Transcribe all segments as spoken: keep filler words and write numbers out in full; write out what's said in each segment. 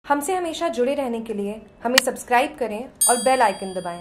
हमसे हमेशा जुड़े रहने के लिए हमें सब्सक्राइब करें और बेल आइकन दबाएं।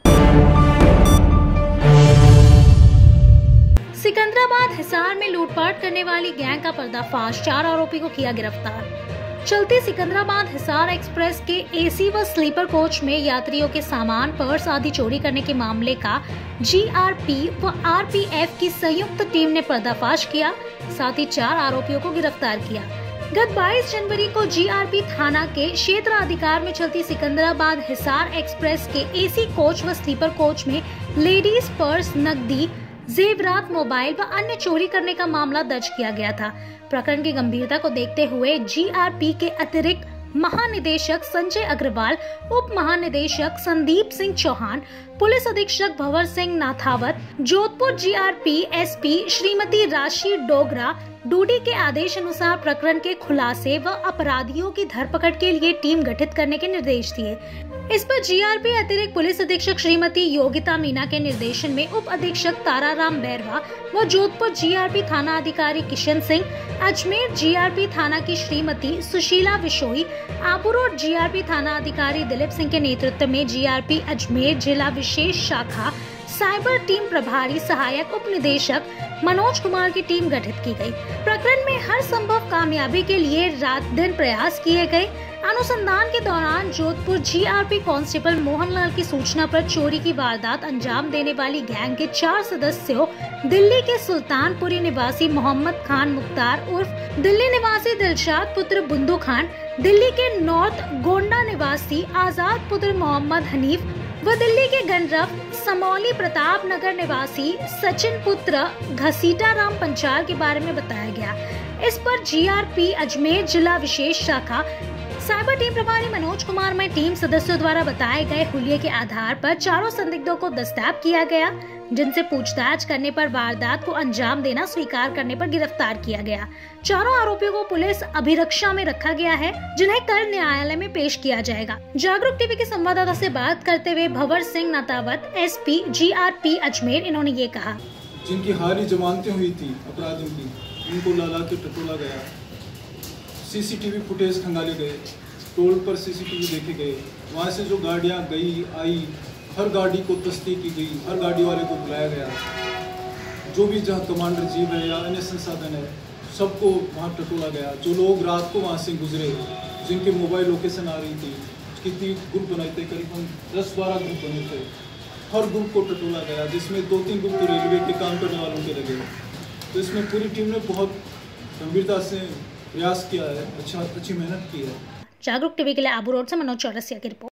सिकंदराबाद हिसार में लूटपाट करने वाली गैंग का पर्दाफाश, चार आरोपी को किया गिरफ्तार। चलती सिकंदराबाद हिसार एक्सप्रेस के एसी व स्लीपर कोच में यात्रियों के सामान, पर्स आदि चोरी करने के मामले का जीआरपी व आरपीएफ की संयुक्त टीम ने पर्दाफाश किया, साथ ही चार आरोपियों को गिरफ्तार किया। गत बाईस जनवरी को जीआरपी थाना के क्षेत्र अधिकार में चलती सिकंदराबाद हिसार एक्सप्रेस के एसी कोच व स्लीपर कोच में लेडीज पर्स, नकदी, जेवरात, मोबाइल व अन्य चोरी करने का मामला दर्ज किया गया था। प्रकरण की गंभीरता को देखते हुए जीआरपी के अतिरिक्त महानिदेशक संजय अग्रवाल, उप महानिदेशक संदीप सिंह चौहान, पुलिस अधीक्षक भंवर सिंह नाथावत, जोधपुर जीआरपी एसपी श्रीमती राशि डोगरा डूडी के आदेश अनुसार प्रकरण के खुलासे व अपराधियों की धरपकड़ के लिए टीम गठित करने के निर्देश दिए। इस पर जीआरपी अतिरिक्त पुलिस अधीक्षक श्रीमती योगिता मीना के निर्देशन में उप अधीक्षक ताराराम बैरवा व जोधपुर जीआरपी थाना अधिकारी किशन सिंह, अजमेर जीआरपी थाना की श्रीमती सुशीला विशोई, आबू रोड जीआरपी थाना अधिकारी दिलीप सिंह के नेतृत्व में जीआरपी अजमेर जिला विशेष शाखा साइबर टीम प्रभारी सहायक उप निदेशक मनोज कुमार की टीम गठित की गई। प्रकरण में हर संभव कामयाबी के लिए रात दिन प्रयास किए गए। अनुसंधान के दौरान जोधपुर जीआरपी कांस्टेबल मोहनलाल की सूचना पर चोरी की वारदात अंजाम देने वाली गैंग के चार सदस्यों, दिल्ली के सुल्तानपुरी निवासी मोहम्मद खान मुख्तार उर्फ दिल्ली निवासी दिलशाद पुत्र बुंदू खान, दिल्ली के नॉर्थ गोंडा निवासी आजाद पुत्र मोहम्मद हनीफ व दिल्ली के गंडरफ समौली प्रताप नगर निवासी सचिन पुत्र घसीटा राम पंचाल के बारे में बताया गया। इस पर जीआरपी अजमेर जिला विशेष शाखा साइबर टीम प्रभारी मनोज कुमार में टीम सदस्यों द्वारा बताए गए हुलिये के आधार पर चारों संदिग्धों को दस्तयाब किया गया, जिनसे पूछताछ करने पर वारदात को अंजाम देना स्वीकार करने पर गिरफ्तार किया गया। चारों आरोपियों को पुलिस अभिरक्षा में रखा गया है, जिन्हें कल न्यायालय में पेश किया जाएगा। जागरूक टीवी के संवाददाता से बात करते हुए भंवर सिंह नाथावत, एसपी जीआरपी अजमेर, इन्होंने ये कहा। जिनकी हारी जमानतें हुई थी अपराधियों की, उनको लाला के टटोला गया, सीसीटीवी फुटेज खंगाले गए, टोल पर सीसीटीवी देखे गए, वहाँ से जो गाड़ियाँ गई आई, हर गाड़ी को तस्दीक की गई, हर गाड़ी वाले को बुलाया गया, जो भी जहाँ कमांडर जीव है या अन्य संसाधन है सबको वहाँ टटोला गया। जो लोग रात को वहाँ से गुजरे, जिनके मोबाइल लोकेशन आ रही थी, कितनी ग्रुप बनाए थे, करीबन दस बारह ग्रुप बने थे, हर ग्रुप को टटोला गया, जिसमें दो तीन ग्रुप तो रेलवे के काम करने वालों के लगे। तो इसमें पूरी टीम ने बहुत गंभीरता से प्रयास किया है, अच्छा अच्छी मेहनत की है। जागरूक टीवी के लिए आबू रोड से मनोज चौरसिया की रिपोर्ट।